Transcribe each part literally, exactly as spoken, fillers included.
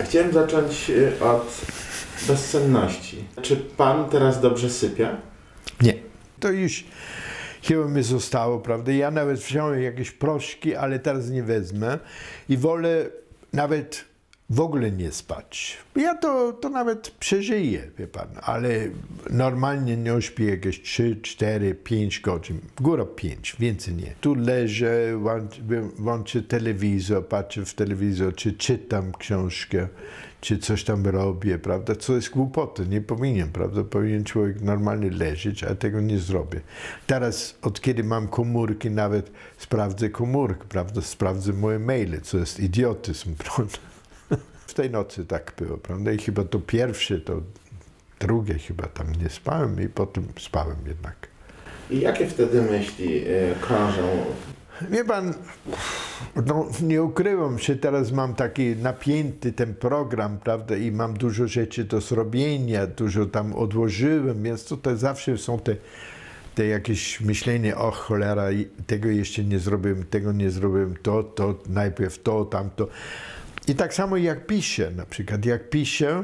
chciałem zacząć od bezsenności. Czy pan teraz dobrze sypia? Nie. To już chyba mi zostało, prawda? Ja nawet wziąłem jakieś proszki, ale teraz nie wezmę i wolę nawet w ogóle nie spać. Ja to, to nawet przeżyję, wie pan, ale normalnie nie śpię jakieś trzy, cztery, pięć godzin. Góra pięć, więcej nie. Tu leżę, włączę telewizor, patrzę w telewizor, czy czytam książkę, czy coś tam robię, prawda? Co jest głupota, nie powinien, prawda? Powinien człowiek normalnie leżeć, a tego nie zrobię. Teraz, od kiedy mam komórki, nawet sprawdzę komórkę, prawda? Sprawdzę moje maile, co jest idiotyzm, prawda? W tej nocy tak było, prawda? I chyba to pierwsze, to drugie chyba tam nie spałem i potem spałem jednak. I jakie wtedy myśli y, krążą? Wie pan, no, nie ukrywam się, teraz mam taki napięty ten program, prawda, i mam dużo rzeczy do zrobienia, dużo tam odłożyłem, więc tutaj zawsze są te, te jakieś myślenie, o cholera, tego jeszcze nie zrobiłem, tego nie zrobiłem, to, to, najpierw to, tamto. I tak samo jak piszę, na przykład, jak piszę,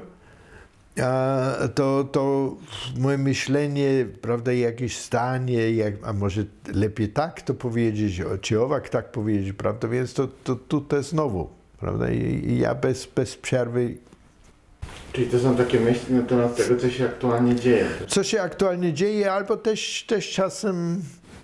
to, to moje myślenie, prawda, jakieś stanie, jak, a może lepiej tak to powiedzieć, czy owak tak powiedzieć, prawda, więc to, to tutaj znowu, prawda, i, i ja bez, bez przerwy. Czyli to są takie myśli na temat tego, co się aktualnie dzieje? Co się aktualnie dzieje, albo też, też czasem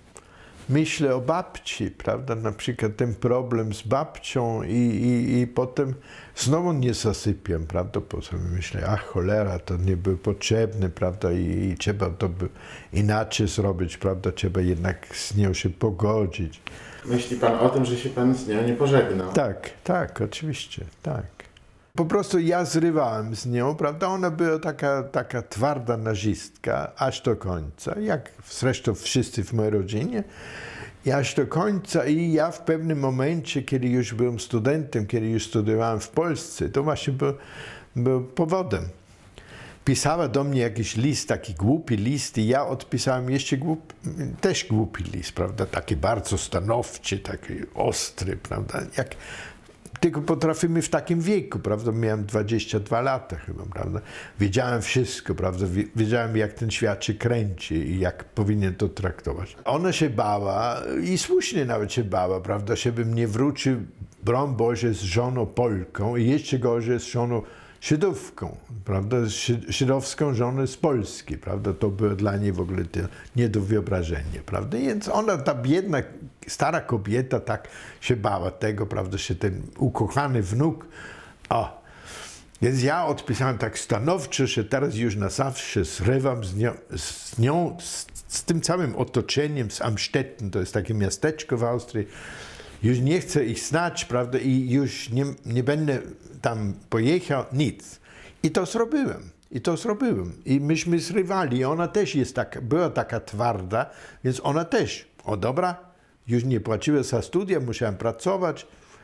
myślę o babci, prawda, na przykład ten problem z babcią i, i, i potem znowu nie zasypiam, prawda, potem myślę, ach cholera, to nie było potrzebne, prawda, i, i trzeba to by inaczej zrobić, prawda, trzeba jednak z nią się pogodzić. Myśli pan o tym, że się pan z nią nie pożegnał? Tak, tak, oczywiście, tak. Po prostu ja zrywałem z nią, prawda, ona była taka, taka twarda nazistka, aż do końca, jak zresztą wszyscy w mojej rodzinie, i aż do końca i ja w pewnym momencie, kiedy już byłem studentem, kiedy już studiowałem w Polsce, to właśnie był, był powodem. Pisała do mnie jakiś list, taki głupi list i ja odpisałem jeszcze głupi, też głupi list, prawda, taki bardzo stanowczy, taki ostry, prawda, jak tylko potrafimy w takim wieku, prawda? Miałem dwadzieścia dwa lata chyba, prawda? Wiedziałem wszystko, prawda? Wiedziałem, jak ten świat się kręci i jak powinien to traktować. Ona się bała i słusznie nawet się bała, prawda? Żebym nie wrócił, broń Boże, z żoną Polką i jeszcze gorzej z żoną Żydówką, prawda? Żydowską żonę z Polski, prawda? To było dla niej w ogóle nie do wyobrażenia, prawda? Więc ona, ta biedna, stara kobieta, tak się bała tego, prawda? Że ten ukochany wnuk, o. Więc ja odpisałem tak stanowczo, że teraz już na zawsze zrywam z nią, z, nią, z, z tym całym otoczeniem, z Amstetten, to jest takie miasteczko w Austrii. Już nie chcę ich znać, prawda, i już nie, nie będę tam pojechał, nic. I to zrobiłem, i to zrobiłem. I myśmy zrywali, ona też jest taka, była taka twarda, więc ona też, o dobra, już nie płaciła za studia, musiałem pracować.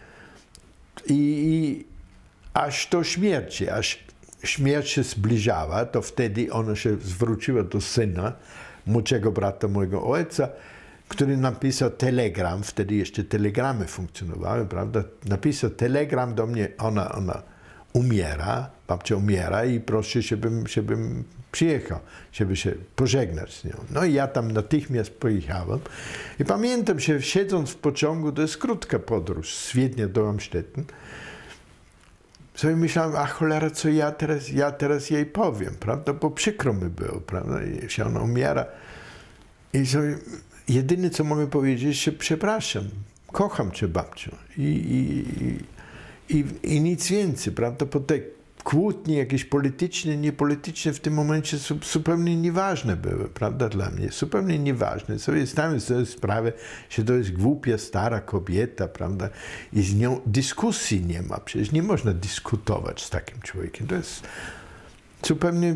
I, i aż do śmierci, aż śmierć się zbliżała, to wtedy ona się zwróciła do syna, młodszego brata mojego ojca, który napisał telegram, wtedy jeszcze telegramy funkcjonowały, prawda? Napisał telegram do mnie, ona, ona umiera, babcia umiera i prosi, żebym, żebym przyjechał, żeby się pożegnać z nią. No i ja tam natychmiast pojechałem i pamiętam się, siedząc w pociągu, to jest krótka podróż z Wiednia do Amstetten, sobie myślałem, a cholera, co ja teraz, ja teraz jej powiem, prawda? Bo przykro mi było, prawda? I się ona umiera. I sobie jedyne, co mogę powiedzieć, że przepraszam, kocham cię, babciu. I, i, i, i nic więcej, prawda? Bo te kłótnie jakieś polityczne, niepolityczne w tym momencie zupełnie nieważne były, prawda, dla mnie. Zupełnie nieważne. Sobie zdałem sobie sprawę, że to jest głupia, stara kobieta, prawda? I z nią dyskusji nie ma. Przecież nie można dyskutować z takim człowiekiem. To jest zupełnie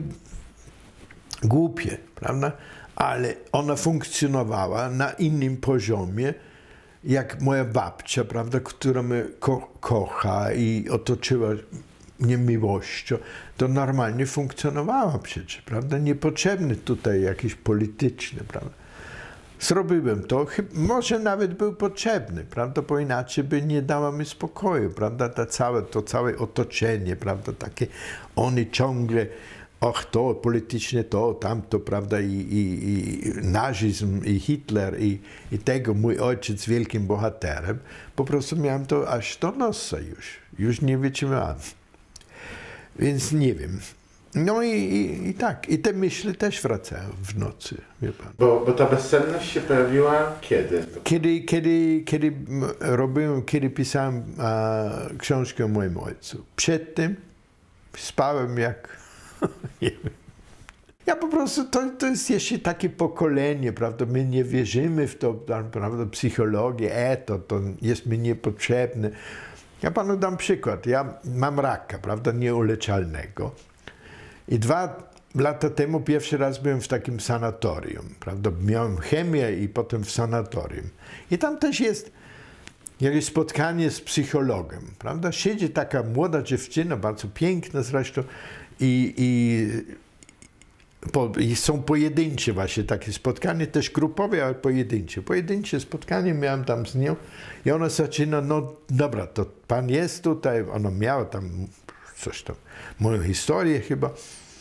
głupie, prawda? Ale ona funkcjonowała na innym poziomie, jak moja babcia, prawda, która mnie ko kocha i otoczyła mnie miłością, to normalnie funkcjonowała przecież, prawda, niepotrzebne tutaj jakieś polityczne, prawda. Zrobiłem to, może nawet był potrzebny, prawda, bo inaczej by nie dało mi spokoju, prawda, to całe, to całe otoczenie, prawda, takie, oni ciągle, och to, politycznie to, tamto, prawda, i, i, i nazizm, i Hitler, i, i tego, mój ojciec wielkim bohaterem, po prostu miałem to aż do nosa już, już nie wytrzymałem. Więc nie wiem. No i, i, i tak, i te myśli też wracają w nocy, wie pan. Bo, bo ta bezsenność się pojawiła kiedy? Kiedy, kiedy, kiedy robiłem, kiedy pisałem a, książkę o moim ojcu. Przed tym spałem jak, nie wiem. Ja po prostu, to, to jest jeszcze takie pokolenie, prawda, my nie wierzymy w to, prawda, psychologię, e, to, to jest mi niepotrzebne. Ja panu dam przykład, ja mam raka, prawda, nieuleczalnego. I dwa lata temu pierwszy raz byłem w takim sanatorium, prawda? Miałem chemię i potem w sanatorium. I tam też jest jakieś spotkanie z psychologiem, prawda? Siedzi taka młoda dziewczyna, bardzo piękna zresztą i, i, po, i są pojedyncze właśnie takie spotkanie, też grupowe, ale pojedyncze. Pojedyncze spotkanie miałem tam z nią i ona zaczyna, no dobra, to pan jest tutaj, ona miała tam coś tam, moją historię chyba.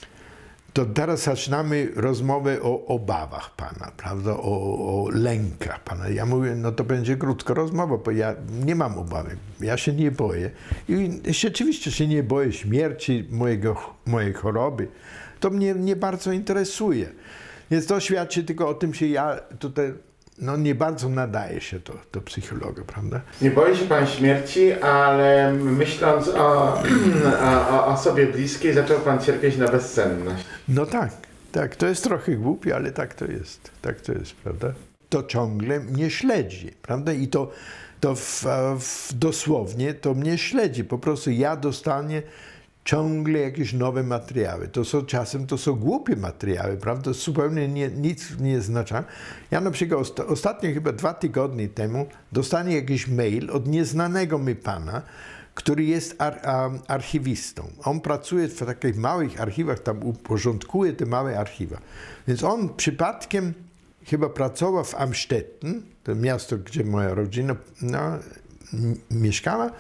To teraz zaczynamy rozmowę o obawach pana, prawda, o, o lękach pana. Ja mówię, no to będzie krótka rozmowa, bo ja nie mam obawy, ja się nie boję. I rzeczywiście się nie boję śmierci, mojego, mojej choroby. To mnie nie bardzo interesuje. Więc to świadczy tylko o tym, że ja tutaj no, nie bardzo nadaję się do, do psychologa, prawda? Nie boi się pan śmierci, ale myśląc o, o, o sobie bliskiej, zaczął pan cierpieć na bezsenność. No tak, tak, to jest trochę głupie, ale tak to jest, tak to jest, prawda? To ciągle mnie śledzi, prawda? I to, to w, w, dosłownie to mnie śledzi, po prostu ja dostanę ciągle jakieś nowe materiały. To są czasem, to są głupie materiały, prawda? Zupełnie nie, nic nie znaczą. Ja na przykład osta ostatnio, chyba dwa tygodnie temu, dostanie jakiś mail od nieznanego mi pana, który jest ar archiwistą. On pracuje w takich małych archiwach, tam uporządkuje te małe archiwa. Więc on przypadkiem chyba pracował w Amstetten, to miasto, gdzie moja rodzina no, mieszkała,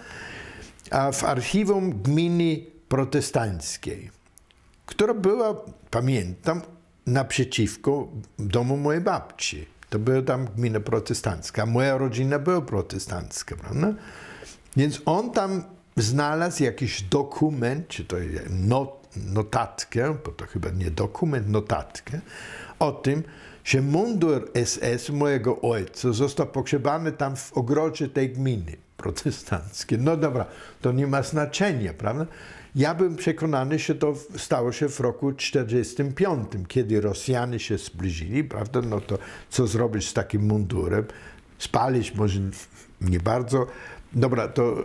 a w archiwum gminy protestanckiej, która była, pamiętam, naprzeciwko domu mojej babci. To była tam gmina protestancka. Moja rodzina była protestancka, prawda? Więc on tam znalazł jakiś dokument, czy to not, notatkę, bo to chyba nie dokument, notatkę, o tym, że mundur S S mojego ojca został pogrzebany tam w ogrodzie tej gminy protestanckiej. No dobra, to nie ma znaczenia, prawda? Ja byłem przekonany, że to stało się w roku czterdziestym piątym, kiedy Rosjanie się zbliżyli, prawda? No to co zrobić z takim mundurem? Spalić może nie bardzo. Dobra, to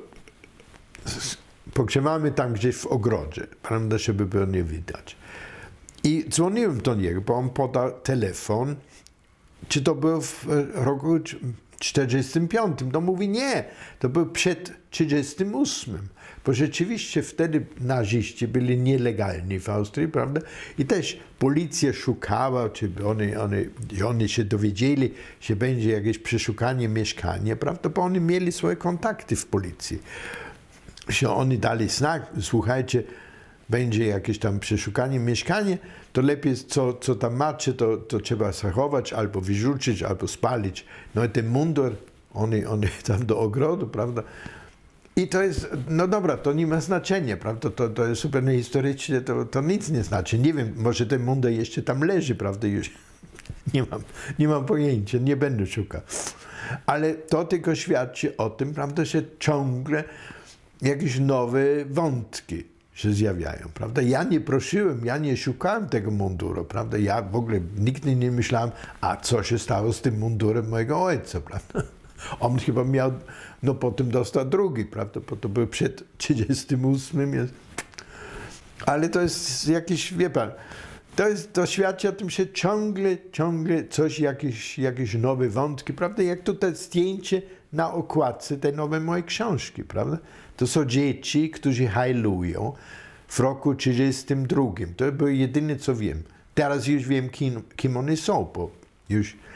pogrzebamy tam gdzieś w ogrodzie, prawda, żeby było nie widać. I dzwoniłem do niego, bo on podał telefon, czy to było w roku czterdziestym piątym. No mówi nie, to był przed trzydziestym ósmym, bo rzeczywiście wtedy naziści byli nielegalni w Austrii, prawda? I też policja szukała, czy oni, oni, oni się dowiedzieli, że będzie jakieś przeszukanie mieszkania, prawda? Bo oni mieli swoje kontakty w policji. Że oni dali znak, słuchajcie, będzie jakieś tam przeszukanie mieszkania, to lepiej co, co tam macie, to, to trzeba zachować, albo wyrzucić, albo spalić. No i ten mundur, oni, oni tam do ogrodu, prawda? I to jest, no dobra, to nie ma znaczenia, prawda? To, to jest zupełnie historycznie, to, to nic nie znaczy. Nie wiem, może ten mundur jeszcze tam leży, prawda? Już nie mam, nie mam pojęcia, nie będę szukał. Ale to tylko świadczy o tym, prawda, że ciągle jakieś nowe wątki się zjawiają, prawda? Ja nie prosiłem, ja nie szukałem tego munduru, prawda? Ja w ogóle nigdy nie myślałem, a co się stało z tym mundurem mojego ojca, prawda? On chyba miał, no potem dostał drugi, prawda? Bo to był przed trzydziestym ósmym. Jest. Ale to jest jakiś, wie pan, to, jest, to świadczy o tym, że ciągle, ciągle coś, jakieś, jakieś nowe wątki, prawda? Jak to te zdjęcie na okładce tej nowej mojej książki, prawda? To są dzieci, którzy hajlują w roku trzydziestym drugim. To było jedyne, co wiem. Teraz już wiem, kim, kim oni są, bo już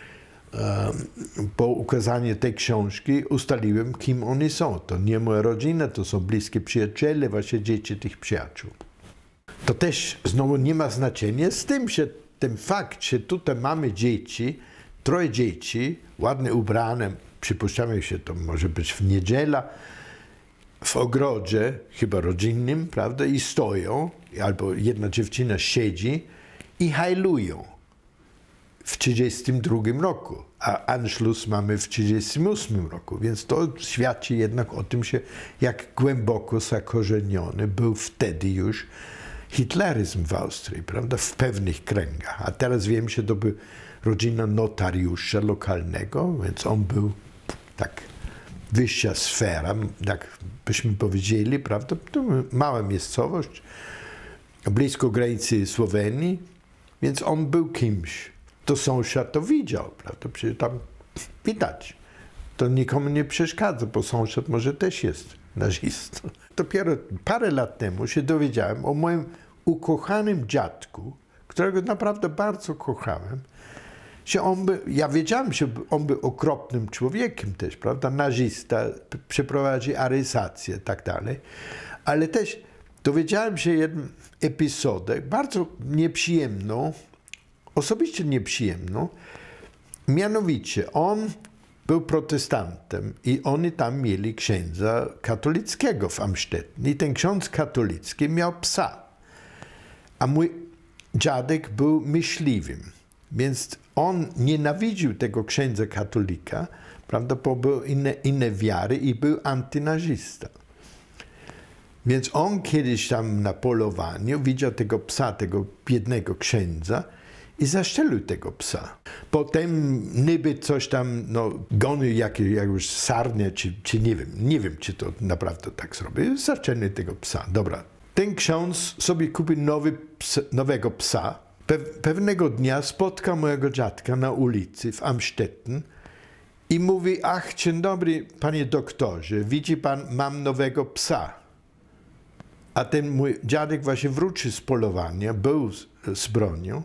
po ukazaniu tej książki ustaliłem, kim oni są. To nie moja rodzina, to są bliskie przyjaciele, właśnie dzieci tych przyjaciół. To też znowu nie ma znaczenia z tym, że ten fakt, że tutaj mamy dzieci, troje dzieci, ładnie ubrane, przypuszczamy się, to może być w niedziela, w ogrodzie, chyba rodzinnym, prawda, i stoją, albo jedna dziewczyna siedzi i hajlują w trzydziestym drugim roku, a Anschluss mamy w trzydziestym ósmym roku, więc to świadczy jednak o tym, że jak głęboko zakorzeniony był wtedy już hitleryzm w Austrii, prawda, w pewnych kręgach. A teraz wiem, że to był rodzina notariusza lokalnego, więc on był tak wyższa sfera, tak byśmy powiedzieli, prawda, to mała miejscowość, blisko granicy Słowenii, więc on był kimś. To sąsiad to widział, prawda, przecież tam widać. To nikomu nie przeszkadza, bo sąsiad może też jest nazistą. Dopiero parę lat temu się dowiedziałem o moim ukochanym dziadku, którego naprawdę bardzo kochałem, że on by, ja wiedziałem, że on był okropnym człowiekiem też, prawda, nazista, przeprowadzi areszację i tak dalej, ale też dowiedziałem się jedną epizodę, bardzo nieprzyjemną, osobiście nieprzyjemną, mianowicie on był protestantem i oni tam mieli księdza katolickiego w Amstetten i ten ksiądz katolicki miał psa, a mój dziadek był myśliwym, więc on nienawidził tego księdza katolika, prawda, bo był inne, inne wiary i był antynazista. Więc on kiedyś tam na polowaniu widział tego psa, tego biednego księdza i zastrzelił tego psa. Potem niby coś tam, no, gonił jakieś jakąś sarnię, czy, czy nie wiem, nie wiem, czy to naprawdę tak zrobił. Zastrzelił tego psa. Dobra. Ten ksiądz sobie kupił nowy ps, nowego psa. Pe, pewnego dnia spotkał mojego dziadka na ulicy w Amstetten i mówi, ach, dzień dobry, panie doktorze, widzi pan, mam nowego psa. A ten mój dziadek właśnie wrócił z polowania, był z, z bronią,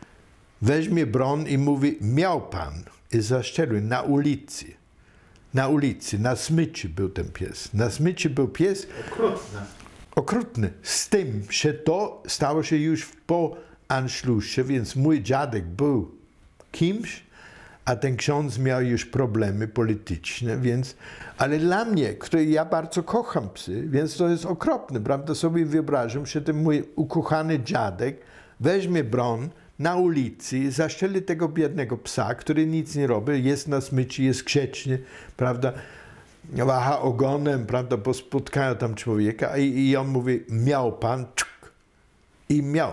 weźmie broń i mówi, miał pan, i zastrzelił na ulicy. Na ulicy, na smyczy był ten pies. Na smyczy był pies. Okrutny. Okrutny. Z tym, że to stało się już po Anschlussie, więc mój dziadek był kimś, a ten ksiądz miał już problemy polityczne, więc, ale dla mnie, który ja bardzo kocham psy, więc to jest okropne, prawda? Sobie wyobrażam, że ten mój ukochany dziadek weźmie broń na ulicy, zastrzeli tego biednego psa, który nic nie robi, jest na smyczy, jest grzeczny, prawda? Waha ogonem, prawda, bo spotkają tam człowieka i, i on mówi, miał pan, czuk, i miał.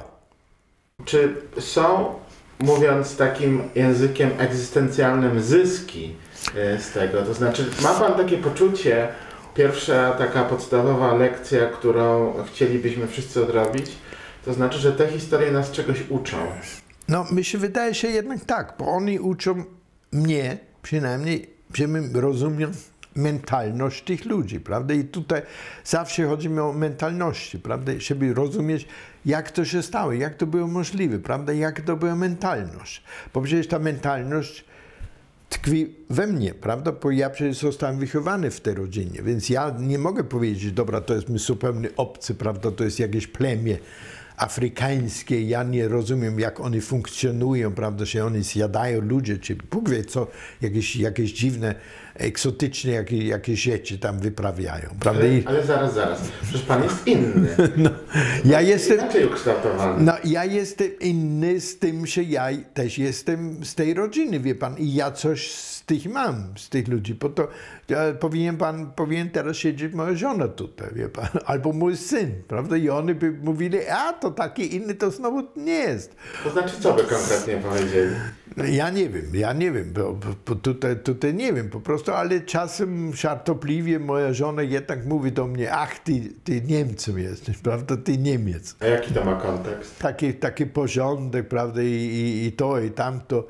Czy są, mówiąc takim językiem egzystencjalnym, zyski z tego? To znaczy, ma pan takie poczucie, pierwsza taka podstawowa lekcja, którą chcielibyśmy wszyscy odrobić, to znaczy, że te historie nas czegoś uczą? No, mi się wydaje się jednak tak, bo oni uczą mnie, przynajmniej, żebym rozumiał mentalność tych ludzi, prawda? I tutaj zawsze chodzi mi o mentalności, prawda? Żeby rozumieć, jak to się stało, jak to było możliwe, prawda? Jak to była mentalność. Bo przecież ta mentalność tkwi we mnie, prawda? Bo ja przecież zostałem wychowany w tej rodzinie, więc ja nie mogę powiedzieć, dobra, to jest mi zupełnie obcy, prawda? To jest jakieś plemię afrykańskie, ja nie rozumiem, jak oni funkcjonują, prawda, że oni zjadają ludzie, czy Bóg wie co, jakieś, jakieś dziwne, egzotyczne jakieś, jakieś rzeczy tam wyprawiają, prawda? Ale, ale zaraz, zaraz, przecież pan jest inny. No, ja jestem, inaczej ukształtowany. no, ja jestem inny z tym, że ja też jestem z tej rodziny, wie pan, i ja coś z tych mam, z tych ludzi, bo to ja, powinien pan, powinien teraz siedzieć moja żona tutaj, wie pan, albo mój syn, prawda, i oni by mówili, a to taki inny to znowu nie jest. To znaczy, co by konkretnie powiedzieli? No, ja nie wiem, ja nie wiem, bo, bo tutaj, tutaj nie wiem po prostu, ale czasem żartobliwie moja żona jednak mówi do mnie, ach, ty, ty Niemcem jesteś, prawda, ty Niemiec. A jaki to ma kontekst? Taki, taki porządek, prawda, i, i, i to, i tamto.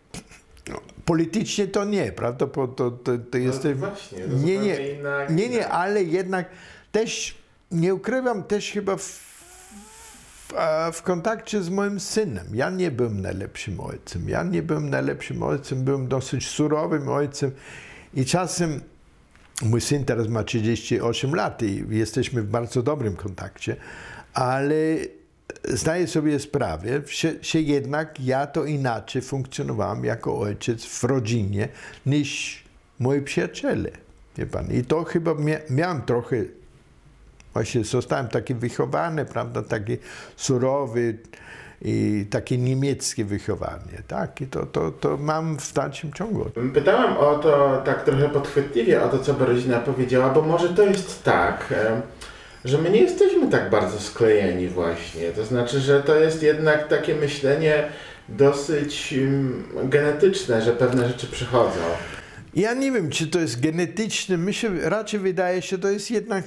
Politycznie to nie, prawda, bo to, to, to jest... No właśnie, to nie, nie, inna, nie, nie, ale jednak też, nie ukrywam, też chyba w, w a w kontakcie z moim synem. Ja nie byłem najlepszym ojcem. Ja nie byłem najlepszym ojcem, byłem dosyć surowym ojcem i czasem mój syn teraz ma trzydzieści osiem lat i jesteśmy w bardzo dobrym kontakcie, ale zdaję sobie sprawę, że, że jednak ja to inaczej funkcjonowałem jako ojciec w rodzinie niż moi przyjaciele. Wie pan? I to chyba mia miałem trochę, właśnie zostałem taki wychowany, prawda, taki surowy i takie niemieckie wychowanie, tak? I to, to, to mam w dalszym ciągu. Pytałem o to tak trochę podchwytliwie, o to, co by rodzina powiedziała, bo może to jest tak, że my nie jesteśmy tak bardzo sklejeni właśnie. To znaczy, że to jest jednak takie myślenie dosyć genetyczne, że pewne rzeczy przychodzą. Ja nie wiem, czy to jest genetyczne. Mi się raczej wydaje, że to jest jednak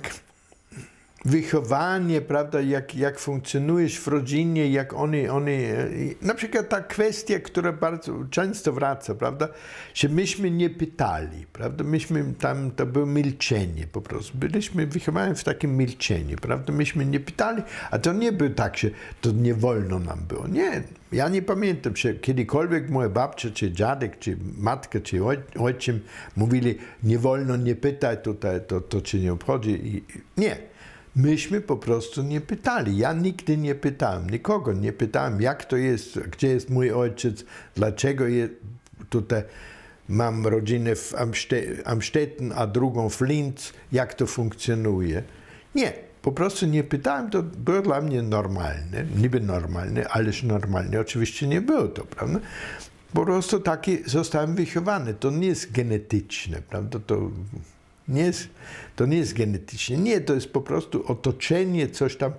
wychowanie, prawda, jak, jak funkcjonujesz w rodzinie, jak oni, oni, na przykład ta kwestia, która bardzo często wraca, prawda, że myśmy nie pytali, prawda, myśmy tam, to było milczenie po prostu, byliśmy wychowani w takim milczeniu, prawda, myśmy nie pytali, a to nie było tak, że to nie wolno nam było, nie, ja nie pamiętam, że kiedykolwiek moja babcia, czy dziadek, czy matka, czy ojciec mówili, nie wolno, nie pytaj tutaj, to, to cię nie obchodzi, I, nie. Myśmy po prostu nie pytali. Ja nigdy nie pytałem, nikogo nie pytałem, jak to jest, gdzie jest mój ojciec, dlaczego je, tutaj mam rodzinę w Amstetten, a drugą w Linz, jak to funkcjonuje. Nie, po prostu nie pytałem, to było dla mnie normalne, niby normalne, ależ normalne oczywiście nie było to, prawda? Po prostu taki zostałem wychowany, to nie jest genetyczne, prawda? To, Nie jest, to nie jest genetycznie. Nie, to jest po prostu otoczenie, coś tam.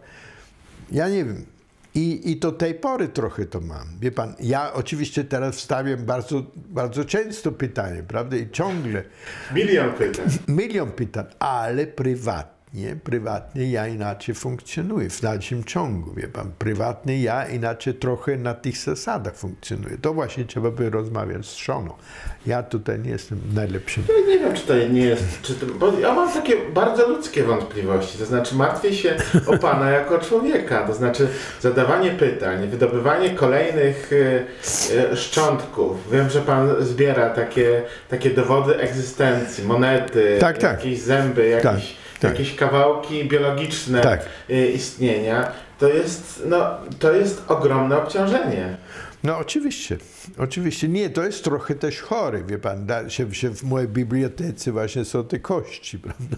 Ja nie wiem. I, i do tej pory trochę to mam. Wie pan, ja oczywiście teraz wstawiam bardzo, bardzo często pytanie, prawda? I ciągle. Milion pytań. Milion pytań, ale prywatnie. Prywatnie ja inaczej funkcjonuję w dalszym ciągu, wie pan. Prywatnie ja inaczej trochę na tych zasadach funkcjonuję. To właśnie trzeba by rozmawiać z żoną. Ja tutaj nie jestem najlepszym. Ja nie wiem, czy to nie jest, czy to, bo ja mam takie bardzo ludzkie wątpliwości, to znaczy martwię się o pana jako człowieka, to znaczy zadawanie pytań, wydobywanie kolejnych y, y, szczątków. Wiem, że pan zbiera takie, takie dowody egzystencji, monety, tak, tak. jakieś zęby, jakieś... Tak. Tak. Jakieś kawałki biologiczne tak. istnienia, to jest, no, to jest ogromne obciążenie. No oczywiście, oczywiście. Nie, to jest trochę też chory, wie pan, da, że, że w mojej bibliotece właśnie są te kości, prawda?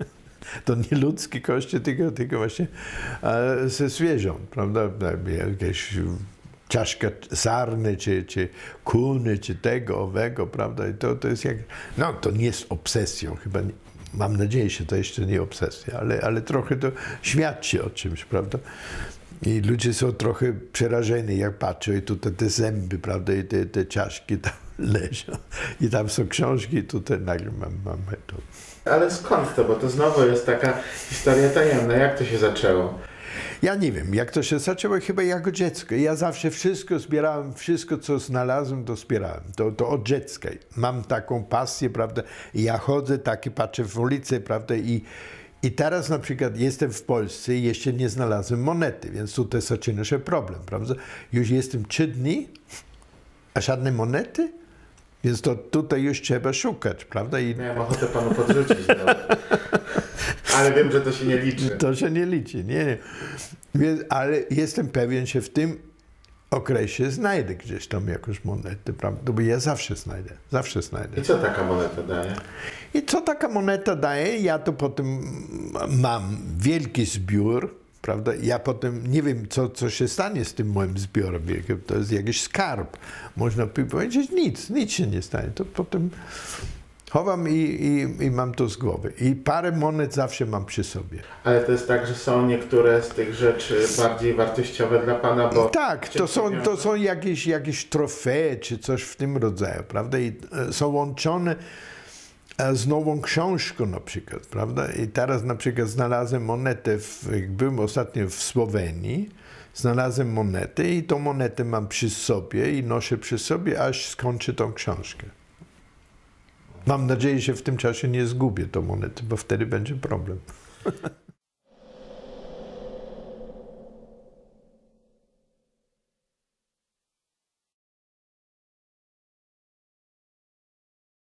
To nie ludzkie kości, tylko, tylko właśnie e, ze zwierząt, prawda? Jakieś czaszka sarny, czy, czy kuny, czy tego, owego, prawda? I to, to jest jak, no to nie jest obsesją, chyba nie. Mam nadzieję, że to jeszcze nie obsesja, ale, ale trochę to świadczy o czymś, prawda? I ludzie są trochę przerażeni, jak patrzą i tutaj te zęby, prawda, i te, te czaszki tam leżą. I tam są książki i tutaj nagle mam, mamy to. Ale skąd to? Bo to znowu jest taka historia tajemna. Jak to się zaczęło? Ja nie wiem, jak to się zaczęło, chyba jako dziecko. Ja zawsze wszystko zbierałem, wszystko co znalazłem, to zbierałem. To, to od dziecka. Mam taką pasję, prawda, i ja chodzę, taki patrzę w ulicę, prawda, i, i teraz na przykład jestem w Polsce i jeszcze nie znalazłem monety, więc tutaj zaczyna się problem, prawda. Już jestem trzy dni, a żadnej monety? Więc to tutaj już trzeba szukać, prawda? I... Miałem ochotę panu podrzucić. No. Ale wiem, że to się nie liczy. To się nie liczy, nie, nie. Więc, ale jestem pewien, że w tym okresie znajdę gdzieś tam jakąś monetę, prawda? Bo ja zawsze znajdę, zawsze znajdę. I co taka moneta daje? I co taka moneta daje? Ja to potem mam wielki zbiór, prawda? Ja potem nie wiem, co, co się stanie z tym moim zbiorem. To jest jakiś skarb. Można powiedzieć, nic, nic się nie stanie. To potem chowam i, i, i mam to z głowy. I parę monet zawsze mam przy sobie. Ale to jest tak, że są niektóre z tych rzeczy bardziej wartościowe dla pana, bo... Tak, to są, to są jakieś, jakieś trofee, czy coś w tym rodzaju, prawda? I są łączone z nową książką na przykład, prawda? I teraz na przykład znalazłem monetę, w, jak byłem ostatnio w Słowenii, znalazłem monetę i tą monetę mam przy sobie i noszę przy sobie, aż skończę tą książkę. Mam nadzieję, że w tym czasie nie zgubię tą monetę, bo wtedy będzie problem.